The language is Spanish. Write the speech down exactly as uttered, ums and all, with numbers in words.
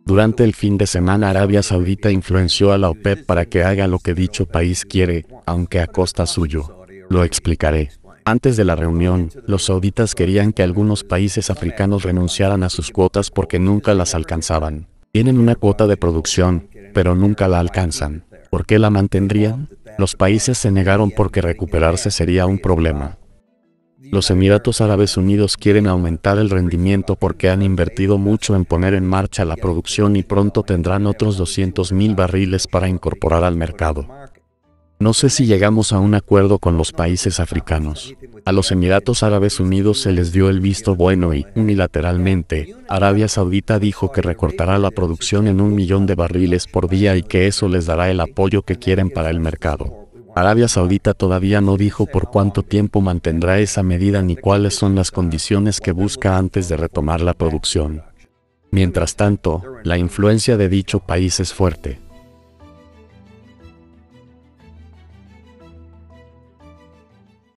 Durante el fin de semana Arabia Saudita influenció a la OPEP para que haga lo que dicho país quiere, aunque a costa suyo. Lo explicaré. Antes de la reunión, los sauditas querían que algunos países africanos renunciaran a sus cuotas porque nunca las alcanzaban. Tienen una cuota de producción, pero nunca la alcanzan. ¿Por qué la mantendrían? Los países se negaron porque recuperarse sería un problema. Los Emiratos Árabes Unidos quieren aumentar el rendimiento porque han invertido mucho en poner en marcha la producción y pronto tendrán otros doscientos mil barriles para incorporar al mercado. No sé si llegamos a un acuerdo con los países africanos. A los Emiratos Árabes Unidos se les dio el visto bueno y, unilateralmente, Arabia Saudita dijo que recortará la producción en un millón de barriles por día y que eso les dará el apoyo que quieren para el mercado. Arabia Saudita todavía no dijo por cuánto tiempo mantendrá esa medida ni cuáles son las condiciones que busca antes de retomar la producción. Mientras tanto, la influencia de dicho país es fuerte.